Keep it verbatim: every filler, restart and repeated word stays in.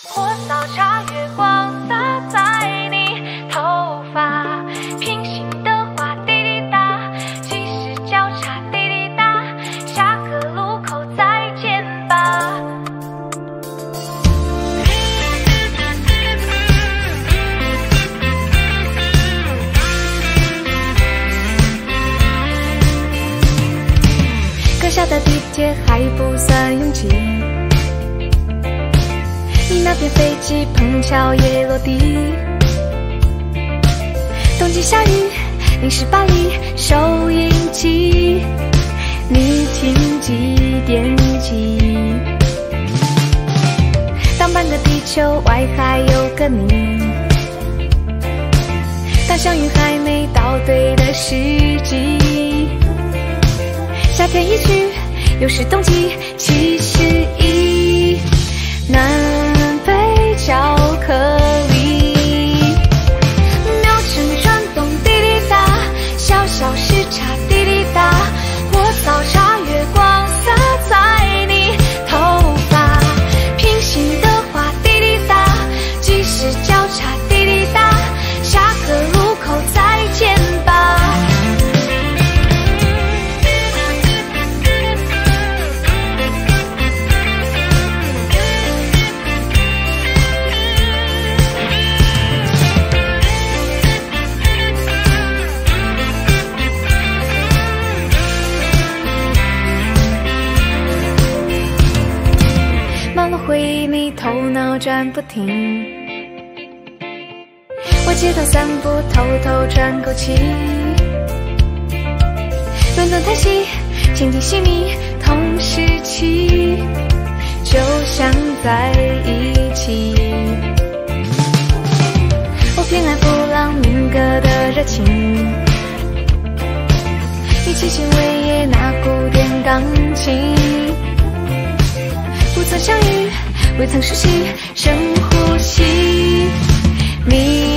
火烧茶，月光洒在你头发，平行的花滴滴答，即使交叉滴滴答，下个路口再见吧。阁下的地铁还不算拥挤，你那边飞机碰巧也落地。东京下雨，零时巴黎收音机，你听几点起？当半个地球外还有个你，当相遇还没到对的时机。夏天一去，又是冬季，七十一，南北巧克力，秒针转动滴滴答，小小时差滴滴答，火烧茶，月光洒在你头发，平行的花滴滴答，即使交叉滴滴答，下个路口再见吧。回忆里头脑转不停，我街头散步偷偷喘口气，伦敦太细，请提醒你同时期，就像在一起。我偏爱布朗明哥的热情，你清新维也纳古典钢琴，不曾相遇，未曾熟悉，深呼吸。你